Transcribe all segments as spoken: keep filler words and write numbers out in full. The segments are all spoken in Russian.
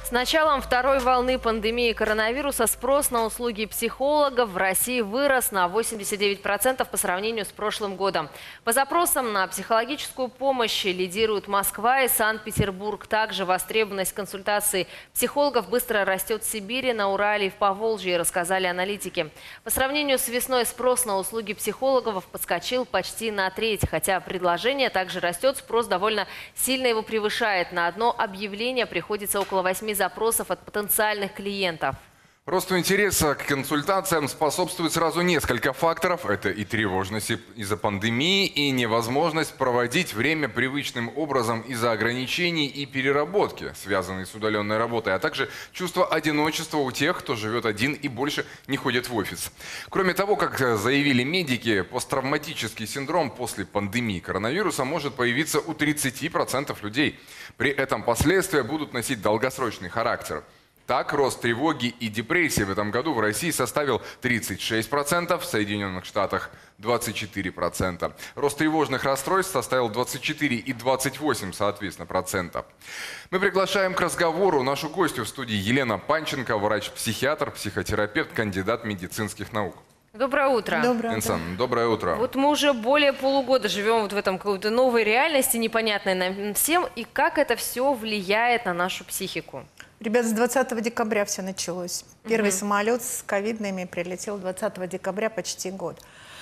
С началом второй волны пандемии коронавируса спрос на услуги психологов в России вырос на восемьдесят девять процентов по сравнению с прошлым годом. По запросам на психологическую помощь лидируют Москва и Санкт-Петербург. Также востребованность консультаций психологов быстро растет в Сибири, на Урале и в Поволжье, рассказали аналитики. По сравнению с весной спрос на услуги психологов подскочил почти на треть. Хотя предложение также растет, спрос довольно сильно его превышает. На одно объявление приходится около восьми запросов от потенциальных клиентов. Росту интереса к консультациям способствует сразу несколько факторов. Это и тревожность из-за пандемии, и невозможность проводить время привычным образом из-за ограничений и переработки, связанной с удаленной работой, а также чувство одиночества у тех, кто живет один и больше не ходит в офис. Кроме того, как заявили медики, посттравматический синдром после пандемии коронавируса может появиться у тридцати процентов людей. При этом последствия будут носить долгосрочный характер. Так, рост тревоги и депрессии в этом году в России составил тридцать шесть процентов, в Соединенных Штатах двадцать четыре процента. Рост тревожных расстройств составил двадцать четыре и двадцать восемь, соответственно, процентов. Мы приглашаем к разговору нашу гостью в студии Елена Панченко, врач-психиатр, психотерапевт, кандидат медицинских наук. Доброе утро. Доброе, Инсан, да. доброе утро. Вот мы уже более полугода живем вот в этом какой-то новой реальности, непонятной нам всем. И как это все влияет на нашу психику? Ребят, с двадцатого декабря все началось. Первый Угу. самолет с ковидными прилетел двадцатого декабря, почти год.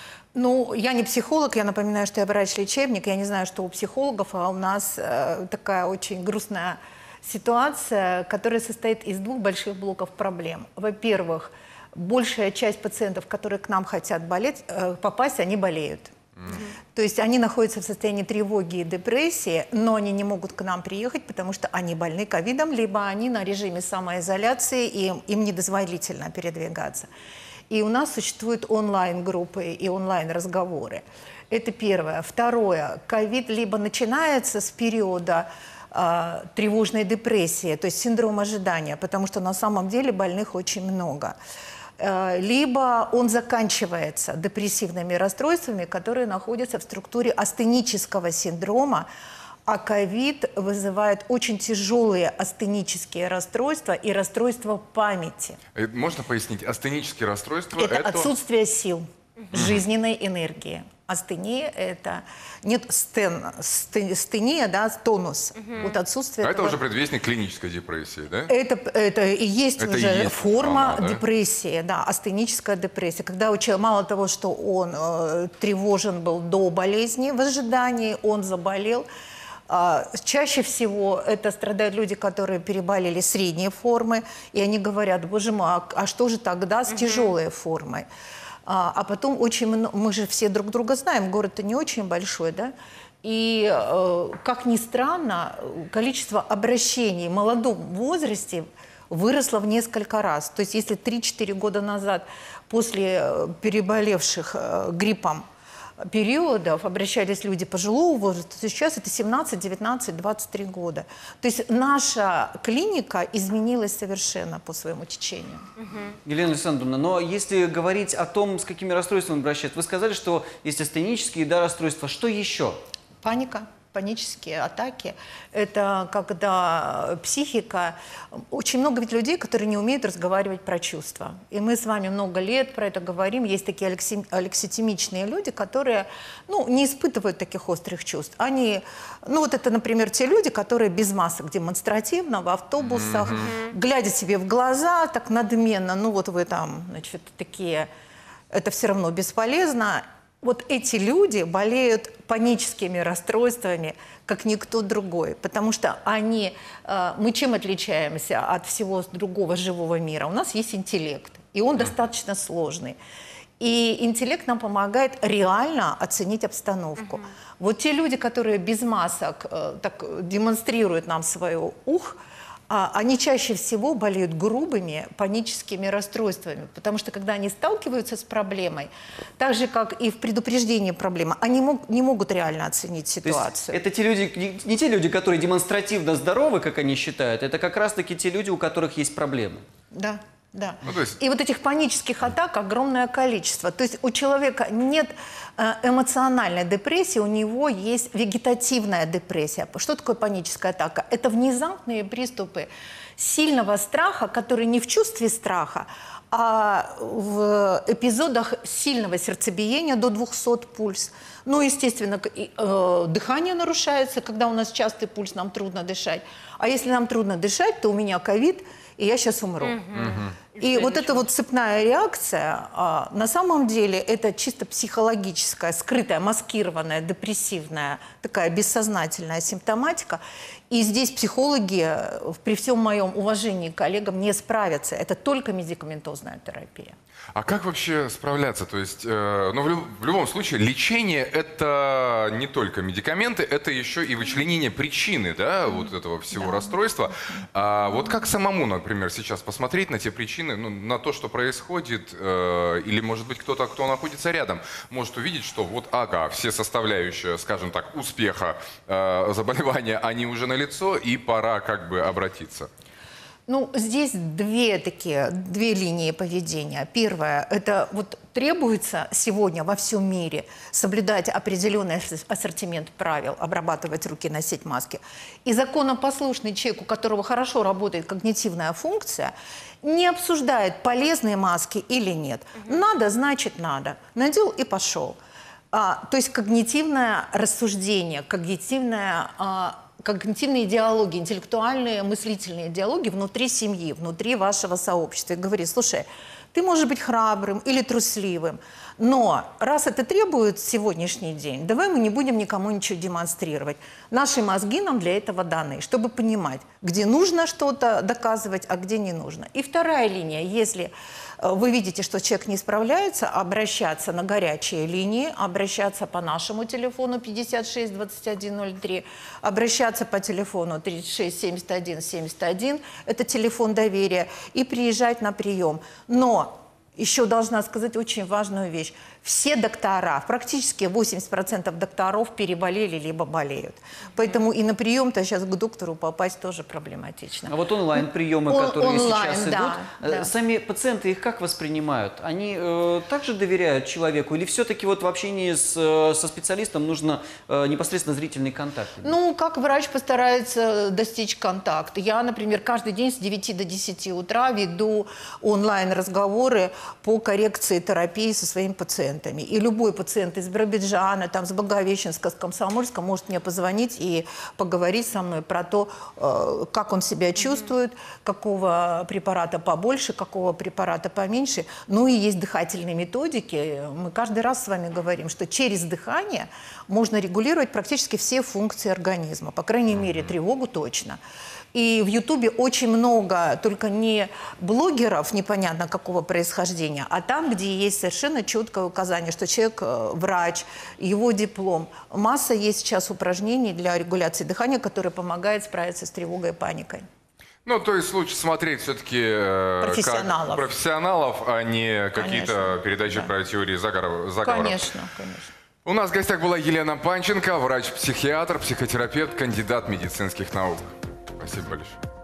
Ну, я не психолог, я напоминаю, что я врач-лечебник. Я не знаю, что у психологов, а у нас э, такая очень грустная ситуация, которая состоит из двух больших блоков проблем. Во-первых, большая часть пациентов, которые к нам хотят болеть, э, попасть, они болеют. Mm-hmm. То есть они находятся в состоянии тревоги и депрессии, но они не могут к нам приехать, потому что они больны ковидом, либо они на режиме самоизоляции, и им недозволительно передвигаться. И у нас существуют онлайн-группы и онлайн-разговоры. Это первое. Второе. Ковид либо начинается с периода э, тревожной депрессии, то есть синдром ожидания, потому что на самом деле больных очень много. Либо он заканчивается депрессивными расстройствами, которые находятся в структуре астенического синдрома, а ковид вызывает очень тяжелые астенические расстройства и расстройства памяти. Можно пояснить, астенические расстройства? Это, это... отсутствие сил, жизненной энергии. Астения – это нет стен, стен, стения, да, тонус. Угу. Вот отсутствие. А этого... это уже предвестник клинической депрессии, да? Это, это и есть это уже и есть форма она, да? депрессии, да, астеническая депрессия. Когда у человека, мало того, что он э, тревожен был до болезни, в ожидании, он заболел. Э, чаще всего это страдают люди, которые переболели средней формы, и они говорят: боже мой, а, а что же тогда с тяжелой формой? А, а потом очень много, мы же все друг друга знаем, город-то не очень большой, да, и, э, как ни странно, количество обращений в молодом возрасте выросло в несколько раз. То есть если три-четыре года назад после переболевших э, гриппом периодов обращались люди пожилого возраста, то сейчас это семнадцать, девятнадцать, двадцать три года. То есть наша клиника изменилась совершенно по своему течению. Угу. Елена Александровна, но если говорить о том, с какими расстройствами обращаются, вы сказали, что есть астенические, да, расстройства. Что еще? Паника. Панические атаки – это когда психика… Очень много ведь людей, которые не умеют разговаривать про чувства. И мы с вами много лет про это говорим. Есть такие алекси... алекситимичные люди, которые, ну, не испытывают таких острых чувств. Они… Ну, вот это, например, те люди, которые без масок демонстративно в автобусах, mm-hmm. глядя себе в глаза, так надменно, ну, вот вы там, значит, такие… Это все равно бесполезно. Вот эти люди болеют паническими расстройствами, как никто другой, потому что они, мы чем отличаемся от всего другого живого мира? У нас есть интеллект, и он достаточно сложный. И интеллект нам помогает реально оценить обстановку. Uh-huh. Вот те люди, которые без масок так демонстрируют нам свое «ух», они чаще всего болеют грубыми паническими расстройствами, потому что когда они сталкиваются с проблемой, так же, как и в предупреждении проблемы, они мог, не могут реально оценить ситуацию. То есть это те люди, не, не те люди, которые демонстративно здоровы, как они считают, это как раз-таки те люди, у которых есть проблемы. Да. Да. Ну, то есть... И вот этих панических атак огромное количество. То есть у человека нет эмоциональной депрессии, у него есть вегетативная депрессия. Что такое паническая атака? Это внезапные приступы сильного страха, который не в чувстве страха, а в эпизодах сильного сердцебиения до двухсот пульс. Ну, естественно, э, дыхание нарушается, когда у нас частый пульс, нам трудно дышать. А если нам трудно дышать, то у меня ковид, и я сейчас умру. Угу. И вот эта вот цепная реакция, а, на самом деле, это чисто психологическая, скрытая, маскированная, депрессивная, такая бессознательная симптоматика. И здесь психологи, при всем моем уважении к коллегам, не справятся. Это только медикаментозная терапия. А как вообще справляться? То есть, э, ну, в, люб в любом случае, лечение – это не только медикаменты, это еще и вычленение причины, да, вот этого всего да. расстройства. А вот как самому, например, сейчас посмотреть на те причины, ну, на то, что происходит, э, или, может быть, кто-то, кто находится рядом, может увидеть, что вот, ага, все составляющие, скажем так, успеха э, заболевания, они уже налицо, и пора как бы обратиться. Ну, здесь две такие, две линии поведения. Первое, это вот требуется сегодня во всем мире соблюдать определенный ассортимент правил, обрабатывать руки, носить маски. И законопослушный человек, у которого хорошо работает когнитивная функция, не обсуждает, полезные маски или нет. Угу. Надо, значит надо. Надел и пошел. А, то есть когнитивное рассуждение, когнитивное... А, когнитивные диалоги, интеллектуальные, мыслительные диалоги внутри семьи, внутри вашего сообщества. И говорит, слушай, ты можешь быть храбрым или трусливым, но раз это требует сегодняшний день, давай мы не будем никому ничего демонстрировать. Наши мозги нам для этого даны, чтобы понимать, где нужно что-то доказывать, а где не нужно. И вторая линия, если вы видите, что человек не справляется, обращаться на горячие линии, обращаться по нашему телефону пятьдесят шесть двадцать один ноль три, обращаться по телефону тридцать шесть семьдесят один семьдесят один, это телефон доверия, и приезжать на прием. Но еще должна сказать очень важную вещь. Все доктора, практически восемьдесят процентов докторов переболели либо болеют. Поэтому и на прием-то сейчас к доктору попасть тоже проблематично. А вот онлайн-приемы, Он, которые онлайн, сейчас да, идут, да. сами пациенты их как воспринимают? Они э, также доверяют человеку? Или все-таки вот в общении с, со специалистом нужно э, непосредственно зрительный контакт? Ну, как врач постарается достичь контакта. Я, например, каждый день с девяти до десяти утра веду онлайн-разговоры по коррекции терапии со своими пациентами. И любой пациент из Биробиджана, там, с Благовещенска, с Комсомольска может мне позвонить и поговорить со мной про то, как он себя чувствует, какого препарата побольше, какого препарата поменьше. Ну и есть дыхательные методики. Мы каждый раз с вами говорим, что через дыхание можно регулировать практически все функции организма. По крайней мере, тревогу точно. И в Ютубе очень много, только не блогеров непонятно какого происхождения, а там, где есть совершенно четкое указание, что человек врач, его диплом. Масса есть сейчас упражнений для регуляции дыхания, которые помогают справиться с тревогой и паникой. Ну, то есть лучше смотреть все-таки профессионалов. профессионалов, а не какие-то передачи, да, про теории заговоров. Конечно, конечно. У нас в гостях была Елена Панченко, врач-психиатр, психотерапевт, кандидат медицинских наук. Спасибо большое.